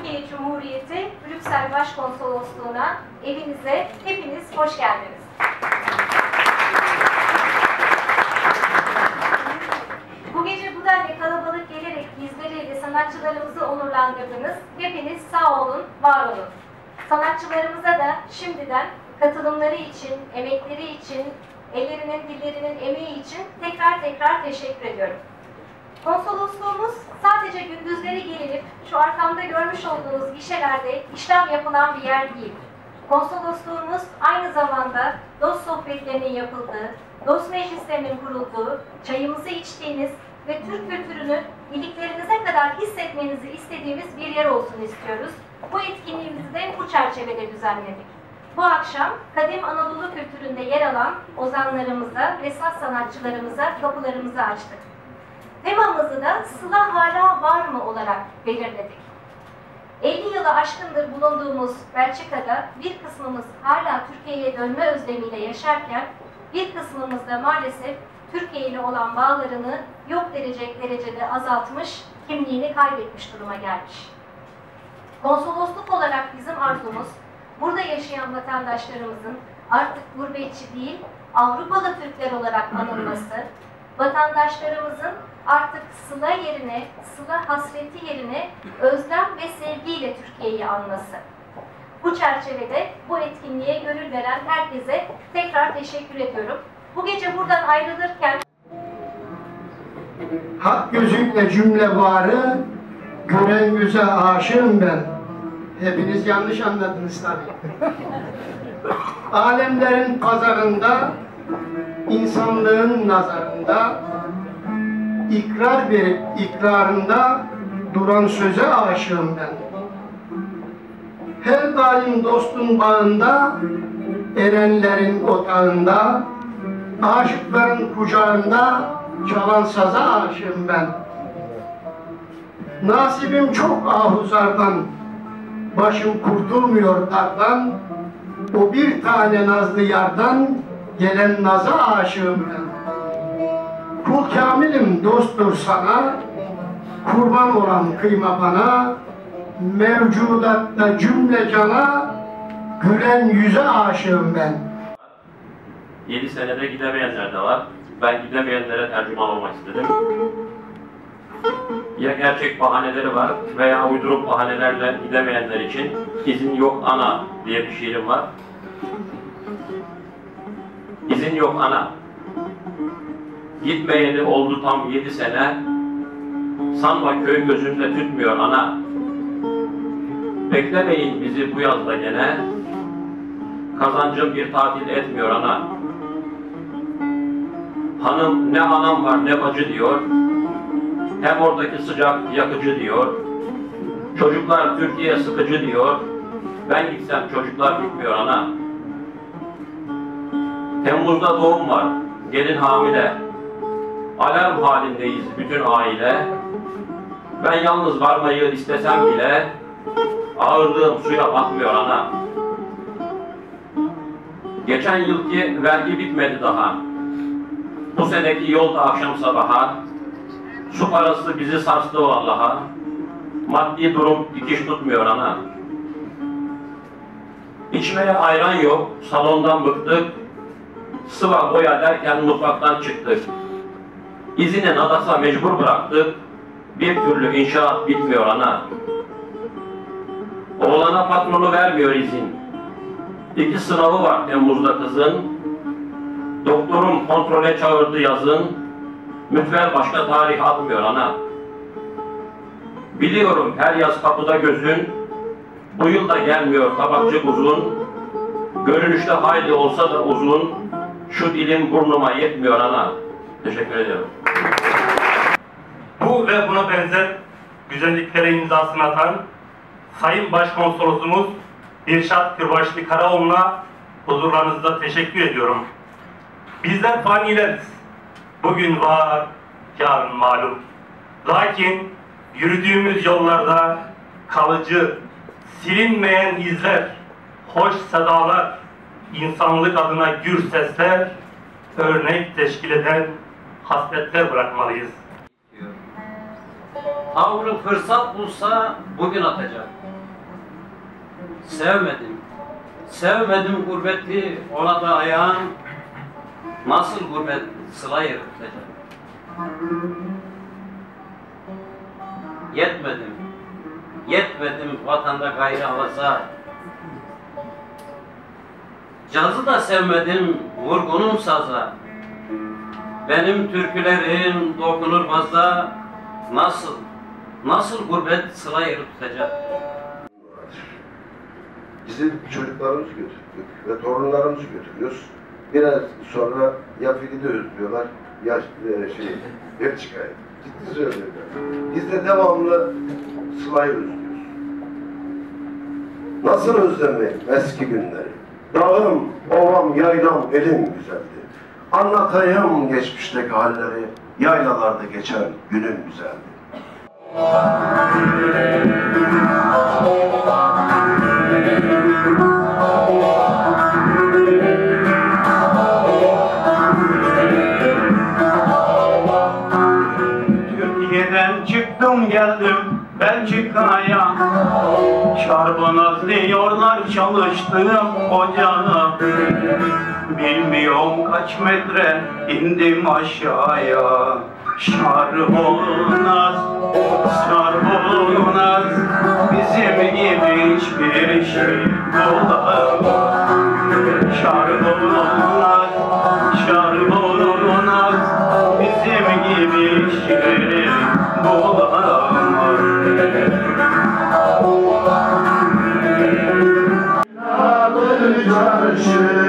Türkiye Cumhuriyeti Brüksel Başkonsolosluğu'na, evinize hepiniz hoş geldiniz. Bu gece bu denli kalabalık gelerek bizleri ve sanatçılarımızı onurlandırdınız. Hepiniz sağ olun, var olun. Sanatçılarımıza da şimdiden katılımları için, emekleri için, ellerinin, dillerinin emeği için tekrar teşekkür ediyorum. Konsolosluğumuz sadece gündüzleri gelinip şu arkamda görmüş olduğunuz gişelerde işlem yapılan bir yer değil. Konsolosluğumuz aynı zamanda dost sohbetlerinin yapıldığı, dost meclislerinin kurulduğu, çayımızı içtiğiniz ve Türk kültürünü iliklerinize kadar hissetmenizi istediğimiz bir yer olsun istiyoruz. Bu etkinliğimizi de bu çerçevede düzenledik. Bu akşam kadim Anadolu kültüründe yer alan ozanlarımıza ve saz sanatçılarımıza kapılarımızı açtık. Temamızı da Sıla hala var mı olarak belirledik. 50 yılı aşkındır bulunduğumuz Belçika'da bir kısmımız hala Türkiye'ye dönme özlemiyle yaşarken bir kısmımız da maalesef Türkiye ile olan bağlarını yok denecek derecede azaltmış, kimliğini kaybetmiş duruma gelmiş. Konsolosluk olarak bizim arzumuz, burada yaşayan vatandaşlarımızın artık gurbetçi değil, Avrupalı Türkler olarak anılması, vatandaşlarımızın artık sıla yerine, sıla hasreti yerine özlem ve sevgiyle Türkiye'yi anması. Bu çerçevede bu etkinliğe gönül veren herkese tekrar teşekkür ediyorum. Bu gece buradan ayrılırken hak gözüyle cümle varı, gören göze aşığım ben. Hepiniz yanlış anladınız tabii. Alemlerin pazarında, insanlığın nazarında, ikrar verip ikrarında duran söze aşığım ben. Her daim dostun bağında, erenlerin otağında, aşıkların kucağında çalan saza aşığım ben. Nasibim çok ahuzardan, başım kurtulmuyor dardan, o bir tane nazlı yardan gelen naza aşığım ben. Kul kamilim dosttur sana, kurban olan kıyma bana, mevcudatta cümle cana, gülen yüze aşığım ben. 7 senede gidemeyenler de var. Ben gidemeyenlere tercüman olmak istedim. Ya gerçek bahaneleri var veya uydurup bahanelerle gidemeyenler için izin yok ana diye bir şiirim var. İzin yok ana. Gitmeyeli oldu tam 7 sene. Sanma köy gözümde tütmüyor ana. Beklemeyin bizi bu yazda gene. Kazancım bir tatil etmiyor ana. Hanım ne anam var ne bacı diyor. Hem oradaki sıcak yakıcı diyor. Çocuklar Türkiye sıkıcı diyor. Ben gitsem çocuklar gitmiyor ana. Temmuz'da doğum var. Gelin hamile. Alarm halindeyiz bütün aile. Ben yalnız varmayı istesem bile ağırlığım suya batmıyor ana. Geçen yılki vergi bitmedi daha. Bu seneki yolda akşam sabaha. Su parası bizi sarstı vallaha. Maddi durum dikiş tutmuyor ana. İçmeye ayran yok, salondan bıktık. Sıva boya derken mutfaktan çıktık. İzini Nadas'a mecbur bıraktık. Bir türlü inşaat bitmiyor ana. Oğlana patronu vermiyor izin. 2 sınavı var Temmuz'da kızın. Doktorum kontrole çağırdı yazın. Mütver başka tarih atmıyor ana. Biliyorum her yaz kapıda gözün. Bu yıl da gelmiyor tabakçık uzun. Görünüşte hayli olsa da uzun. Şu dilim burnuma yetmiyor ana. Teşekkür ediyorum. Bu ve buna benzer güzelliklere imzasını atan Sayın Başkonsolosumuz Birşat Kırbaçlı Karaoğlu'na huzurlarınızda teşekkür ediyorum. Bizler fanileriz. Bugün var, yarın malum. Lakin yürüdüğümüz yollarda kalıcı, silinmeyen izler, hoş sedalar, insanlık adına gür sesler, örnek teşkil eden hasletler bırakmalıyız. Tavrı fırsat bulsa bugün atacak. Sevmedim gurbeti, ona da ayağım. Nasıl gurbet sılayı tutacak? Yetmedim vatanda gayrı havasa. Cazı da sevmedim, vurgunum saza. Benim türkülerim dokunur fazla. Nasıl gurbet sılayı tutacak? Bizim çocuklarımızı götürdük ve torunlarımızı götürüyoruz. Biraz sonra ya Filide özlüyorlar ya Belçika'ya. Ciddi söylüyorlar. Biz de devamlı Sıla'yı özlüyoruz. Nasıl özlemeyim eski günleri? Dağım, ovam, yaylam, elim güzeldi. Anlatayım geçmişteki halleri, yaylalarda geçen günüm güzeldi. Türkiye'den çıktım geldim Belçika'ya. Şarbonaz diyorlar çalıştığım ocağa. Bilmiyorum kaç metre indim aşağıya. Şarbonaz bizim gibi hiçbir şey bulamaz. Şarbonaz bizim gibi hiçbir bulamaz. Çarşı,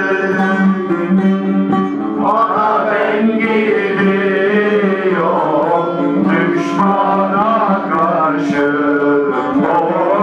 ona ben gidiyorum düşmana karşı.